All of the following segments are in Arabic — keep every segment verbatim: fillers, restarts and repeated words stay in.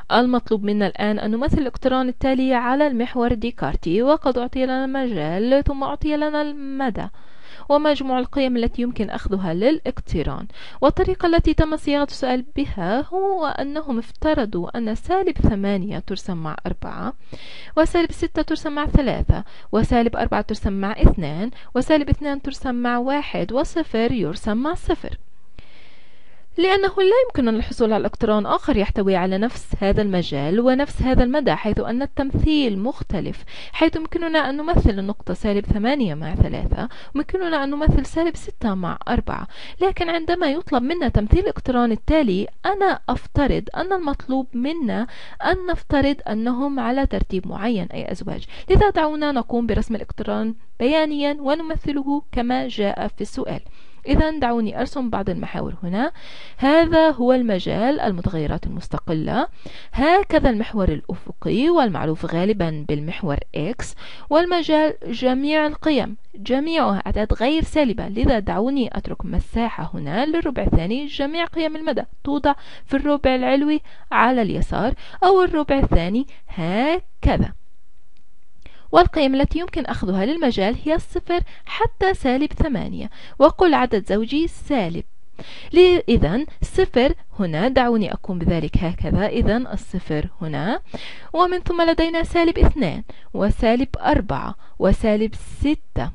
المطلوب منا الآن أن نمثل الإلكترون التالي على المحور ديكارتي، وقد أعطي لنا المجال ثم أعطي لنا المدى ومجموع القيم التي يمكن أخذها للإلكترون. والطريقة التي تم صياغة السؤال بها هو أنهم افترضوا أن سالب ثمانية ترسم مع أربعة، وسالب ستة ترسم مع ثلاثة، وسالب أربعة ترسم مع اثنان، وسالب اثنان ترسم مع واحد، وصفر يرسم مع صفر. لأنه لا يمكننا الحصول على إلكترون آخر يحتوي على نفس هذا المجال ونفس هذا المدى، حيث أن التمثيل مختلف، حيث يمكننا أن نمثل النقطة سالب ثمانية مع ثلاثة، ويمكننا أن نمثل سالب ستة مع أربعة. لكن عندما يطلب منا تمثيل الإلكترون التالي، أنا أفترض أن المطلوب منا أن نفترض أنهم على ترتيب معين، أي أزواج. لذا دعونا نقوم برسم الإلكترون بيانيا ونمثله كما جاء في السؤال. إذا دعوني أرسم بعض المحاور هنا. هذا هو المجال المتغيرات المستقلة، هكذا المحور الأفقي والمعروف غالبا بالمحور X، والمجال جميع القيم جميعها أعداد غير سالبة. لذا دعوني أترك مساحة هنا للربع الثاني. جميع قيم المدى توضع في الربع العلوي على اليسار أو الربع الثاني هكذا. والقيم التي يمكن أخذها للمجال هي الصفر حتى سالب ثمانية، وكل عدد زوجي سالب. إذن صفر هنا، دعوني أقوم بذلك هكذا. إذن الصفر هنا، ومن ثم لدينا سالب اثنان وسالب أربعة وسالب ستة،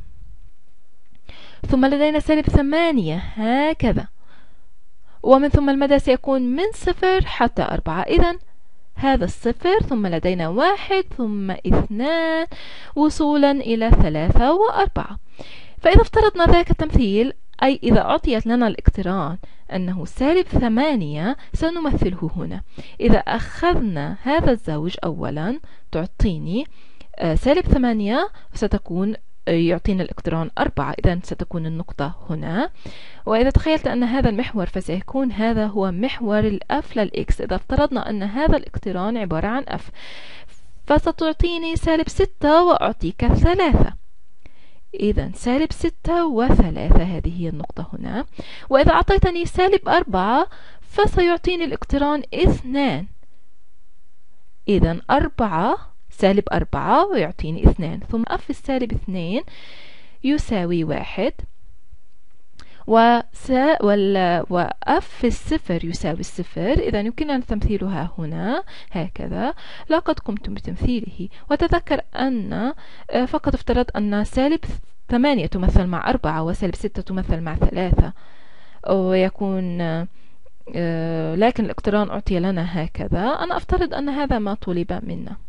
ثم لدينا سالب ثمانية هكذا، ومن ثم المدى سيكون من صفر حتى أربعة. إذن هذا الصفر، ثم لدينا واحد ثم اثنان وصولا إلى ثلاثة وأربعة. فإذا افترضنا ذلك التمثيل، أي إذا أعطيت لنا الإلكترون أنه سالب ثمانية، سنمثله هنا. إذا أخذنا هذا الزوج أولا تعطيني سالب ثمانية، ستكون يعطينا الإلكترون أربعة، إذن ستكون النقطة هنا. وإذا تخيلت أن هذا المحور فسيكون هذا هو محور الأف للإكس. إذا افترضنا أن هذا الإلكترون عبارة عن أف، فستعطيني سالب ستة وأعطيك ثلاثة. إذن سالب ستة وثلاثة، هذه هي النقطة هنا. وإذا أعطيتني سالب أربعة فسيعطيني الإلكترون اثنان. إذن أربعة سالب أربعة ويعطيني اثنان، ثم أف السالب اثنين يساوي واحد، وسا وال... وأف الصفر يساوي الصفر. إذا يمكننا تمثيلها هنا هكذا. لقد قمت بتمثيله. وتذكر أن فقط افترض أن سالب ثمانية تمثل مع أربعة وسالب ستة تمثل مع ثلاثة، ويكون لكن الإلكترون أعطي لنا هكذا. أنا أفترض أن هذا ما طلب منا.